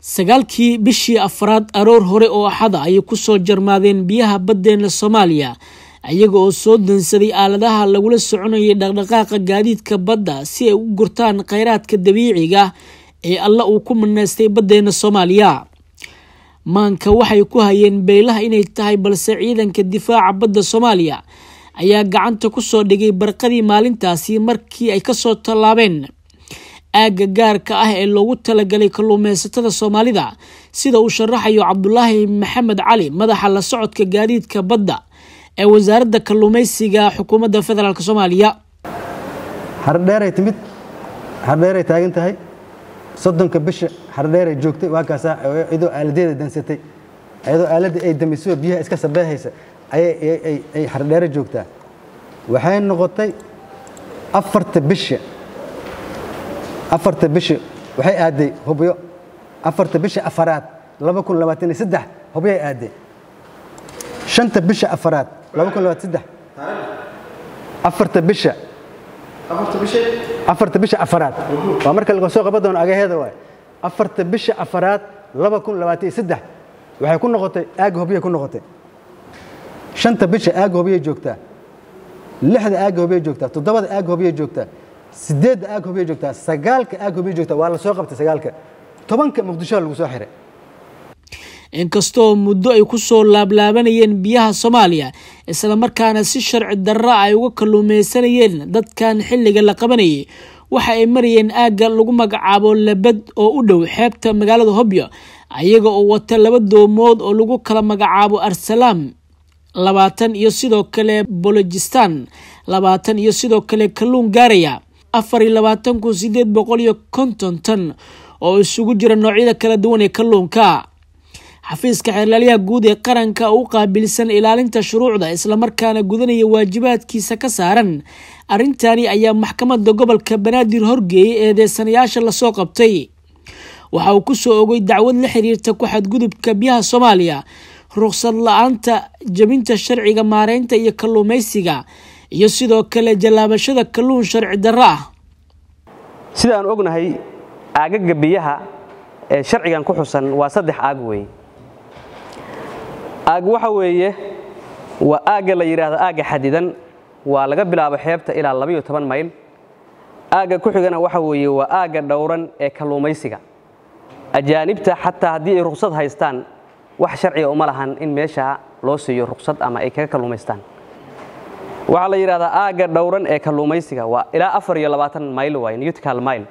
sagaalkii bishii afraad aroor hore oo axada ayay kusoo jarmaadeen biyaha baddeena Soomaaliya ayaga oo soo dansaday aaladaha lagula soconayay dhaqdhaqaaqa gaadiidka badda si ay u gurtaan kheyraadka dabiiciga ee alla uu ku manaystay baddeena Soomaaliya. maanka waxay ku hayeen beelaha inay tahay balse ciidanka difaaca badda Soomaaliya ayaa gacanta ku soo dhigay barqadii maalintaasi markii ay ka soo tallaabeen aaga gaarka ah ee loogu talagalay kalluumaysatada Soomaalida sida uu sharaxayo Cabdullaahi Maxamed Cali madaxa la socodka gaadiidka badda ee wasaaradda kalluumaysiga xukuumadda federaalka Soomaaliya. hardheeray timid hardheeray taagan tahay 30 bisha hardheeray joogtay waa kaas iyadoo aaladeeda dansatay iyadoo aalada ay damiso biyaha iska sabeehaysa ay hardheeray joogtaa waxay noqotay afarta bisha waxay aaday hubyo afarta bisha afaraad 2023 hubyo ay aaday shanta bisha afaraad 2023 afarta bisha afaraad waa marka laga soo qaban doono agaheeda waay afarta bisha afaraad 2023 waxay ku noqotay aag hubyo ku noqotay shanta bisha aag hubyo joogtaa lixda aag hubyo joogtaa toddobada aag hubyo joogtaa sideed aag hubyo joogtaa sagaalka aag hubyo joogtaa waa la soo qabtay sagaalka 10ka Muqdisho lagu soo xiray. inkastoo muddo ay ku soo laablaabanayeen biyaha Soomaaliya isla markaana si sharci darro ay uga kalluumaysanayeen dadkan xilliga la qabanayay waxa ay marayeen aaga lagu magacaabo Labad oo u dhow xeebta magaalada Hobyo ayaga oo wata laba doomood oo lagu kala magacaabo Arsalaam 20 iyo sidoo kale Bolojistan 20 iyo sidoo kale kalluun gaaraya 24,850 tan oo isugu jira noocyada kala duwan ee kalluunka. xafiiska xeerlaaliyaha guud ee qaranka uu qaabilsan ilaalinta shuruucda isla markaana gudanaya waajibaadkiisa ka saaran arintani ayaa maxkamadda gobolka Banaadir horgeeyay eedeysanayaasha la soo qabtay. waxa uu ku soo ogay dacwad la xiriirta ku xadgudubka biyaha Soomaaliya ruqsad la'aanta jabinta sharciga maareynta iyo kalluumaysiga iyo sidoo kale jalaabashada kalluun sharci darro ah. sida aan ognahay aagaga biyaha ee sharcigan ku xusan waa 3 aag weey. aag waxa weeye waa aaga la yiraahdo aaga xadidan waa laga bilaabo xeebta ilaa 12 mayl. aaga ku xigana waxa weeye waa aaga dhowran ee kalluumaysiga ajaanibta xataa hadii ay ruqsad haystaan wax sharci uma lahan in meesha loo siiyo ruqsad ama ay kaga kalluumaystaan. waxa la yiraahdaa aaga dhowran ee kalluumaysiga waa ilaa 24 mayl way nautical mile.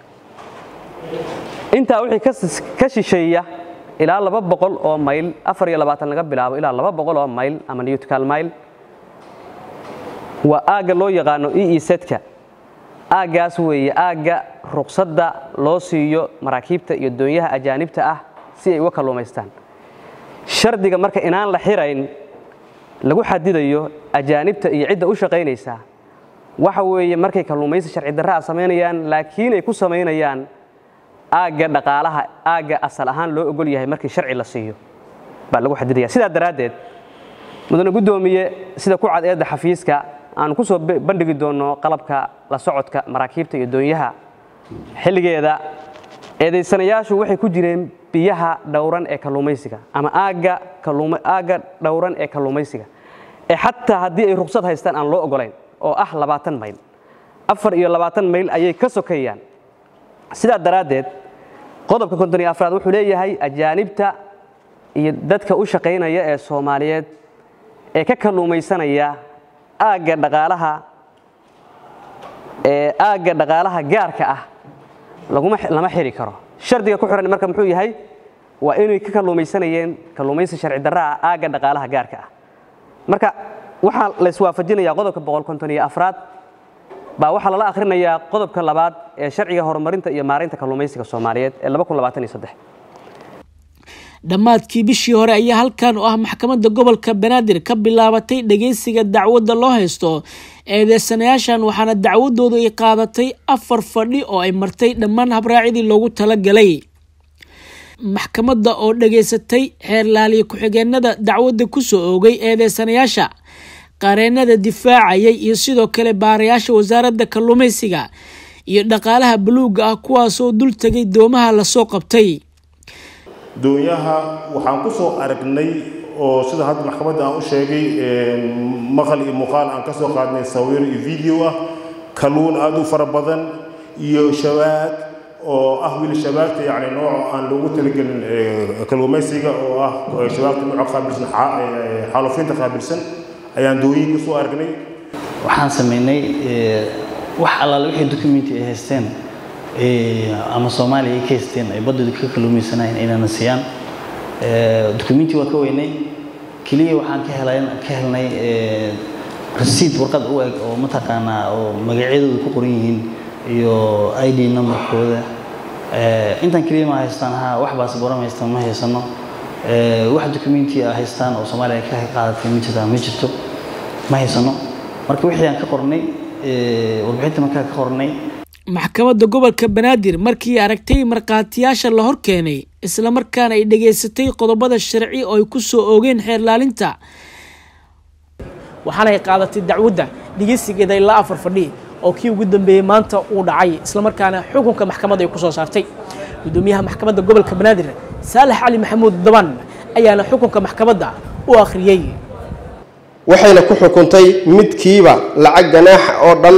inta wixii ka shisheeya ilaa 200 oo mayl 24 laga bilaabo ilaa 200 oo mayl ama nautical mile waa aaga loo yaqaano EEZ-ka. aagaas weeye aaga ruqsadda loo siiyo maraakiibta iyo doonyaha ajaanibta ah si ay uga kalluumaystaan. shardiga marka inaan la xirayn lagu xadidayo ajaanibta iyo cidda u shaqeynaysa waxa weeye markay kalluumaysi sharci darro sameynayaan laakiin ay ku sameynayaan aaga dhaqaalaha aaga asal ahaan loo ogol yahay markii sharci la siiyo baa lagu xadidaya. sida daraadeed mudane gudoomiye sida ku cad eedda xafiiska aan ku soo bandhigi doono qalabka la socodka maraakiibta iyo doonyaha xilligeeda eedeysanayaashu waxay ku jireen biyaha dhowran ee kalluumaysiga ama aaga dhowran ee kalluumaysiga ee xataa hadii ay ruqsad haystaan aan loo ogolayn oo ah 20 mayl 24 mayl ayay ka sokayaan. sida daraadeed qodobka 54 wuxuu leeyahay ajaanibta iyo dadka u shaqeynaya ee Soomaaliyeed ee ka kalluumaysanaya aaga dhaqaalaha gaarka ah lama xiri karo. shardiga ku xiran marka muxuu yahay waa inay ka kalluumaysanayeen kalluumaysi sharci darro ah aaga dhaqaalaha gaarka ah. marka waxa la iswaafajinayaa qodobka 154 baa waxa la akhrinayaa qodobka labaad ee sharciga horumarinta iyo maareynta kalluumaysiga Soomaaliyeed ee 2023. dhammaadkii bishii hore ayaa halkan oo ah maxkamadda gobolka Banaadir ka bilaabatay dhageysiga dacwadda loo haysto eedeysanayaashan waxaana dacwadoodu ay qaadatay 4 fadhi oo ay martay dhammaan habraacidii loogu talagalay. maxkamadda oo dhageysatay xeerlaaliye ku-xigeenada dacwadda ku soo oogay eedeysanayaasha qareenada difaacayay iyo sidoo kale baarayaasha wasaaradda kalluumaysiga iyo dhaqaalaha buluuga ah kuwaas oo dul tagay doomaha la soo qabtay. doonyaha waxaan ku soo aragnay oo sida hadda maxkamadda aan u sheegay maqal iyo muuqaal aan ka soo qaadnay sawir iyo video ah kalluun aad u fara badan iyo shabaag oo ah wiil shabaagta yacni nooc aan loogu talagelin kalluumaysiga oo ah shabaagta nooc qaabilsan xaalufinta qaabilsan ayaan dooyin ku soo aragnay waxaan sameynay wax allaale wixii documenti ay haysteen ama Soomaaliya ay ka haysteen ay badda ka kalluumaysanayeen inaan siiyaan documenti waa ka weynay kaliya waxaan ka helnay receipt warqad u eg oo mataqaanaa oo magacyadooda ku qoran yihiin iyo ID numberkooda intaan kaliya ma haystaan wax baasboor ma haystaan ma haysano wax documenti ah haystaan oo Soomaaliya ka qaadatay ma jirto ma haysano marka wixii aan ka qornay warbixinta markaa ka qornay maxkamadda gobolka Banaadir markii aragtay marqaatiyaasha la hor keenay isla markaana ay dhageysatay qodobada sharci oo ay ku soo oogeen xeer laalinta waxaana ay qaadatay dacwadda dhigeysigeeda ilaa 4 fadhi oo kii ugu dambeeyay maanta uu dhacay isla markaana xukunka maxkamadda ay ku soo saartay gudoomiyaha maxkamadda gobolka Banaadir Saalax Ali Maxamuud Daban ayaana xukunka maxkamadda u akhriyay waxayna ku xukuntay midkiiba lacag ganaax oo dhan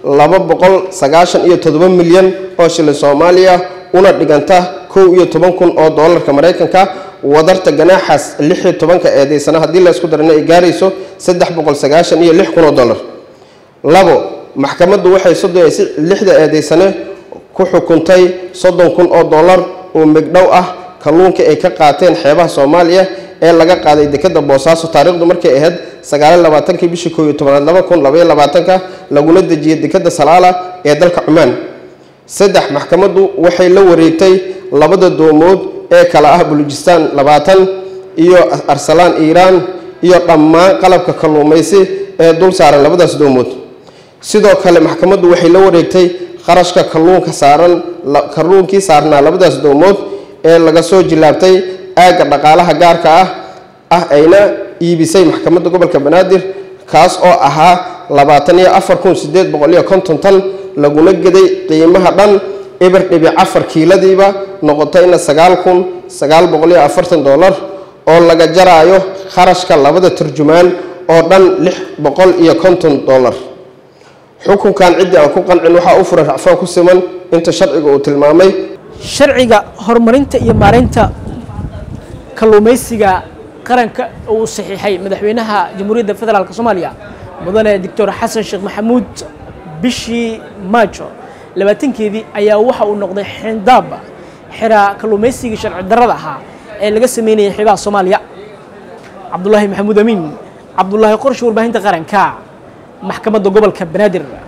297 milyan oo shilin Soomaaliya una dhiganta 11,000 oo doolarka Mareykanka wadarta ganaaxaas 16 eedeysana hadii la isku darana ay gaarayso 396,000 oo doolar labo maxkamaddu waxay 36 eedeysana ku xukuntay 30,000 oo doolar oo migdhow ah kalluunka ay ka qaateen xeebaha Soomaaliya ee laga qaaday dekada Boosaaso taariikhdu markay ahayd 29 bishii 11 2022 laguna dejiyay dekada Salaala ee dalka Cumaan saddex maxkamaddu waxay la wareegtay labada doomood ee kala ah Balujistan 20 iyo Arsalan Iran iyo dhammaan qalabka kalluumaysi ee dul saaran labadaas doomood sidoo kale maxkamaddu waxay la wareegtay qarashka kalluunka saaran kalluunkii saarnaa labadaas doomood ee laga soo jilaabtay aaga dhaqaalaha gaarka ah ayna iibisay maxkamadda gobolka Banaadir kaas oo ahaa 24,850 tan laguna gaday qiimaha dhan eber dhibic 4 kiiladiiba noqotayna 9,940 doolar oo laga jaraayo kharashka labada turjumaan oo dhan 650 doolar xukunkan cidii aan ku qancin waxa uu furay racfaan ku siman inta sharciga uu tilmaamay sharciga horumarinta iyo maareynta kalluumaysiga qaranka uu saxiixay madaxweynaha Jamhuuriyadda Federaalka Soomaaliya mudane Dr. Xasan Sheekh Maxamuud bishii Maajo 20keedii ayaa waxa uu noqday xindaab xira kalluumaysiga sharci darrada ah ee laga sameeyay xeebaha Soomaaliya Cabdullaahi Maxamuud Amiin Cabdullaahi Qorshe warbaahinta qaranka maxkamadda gobolka Banaadir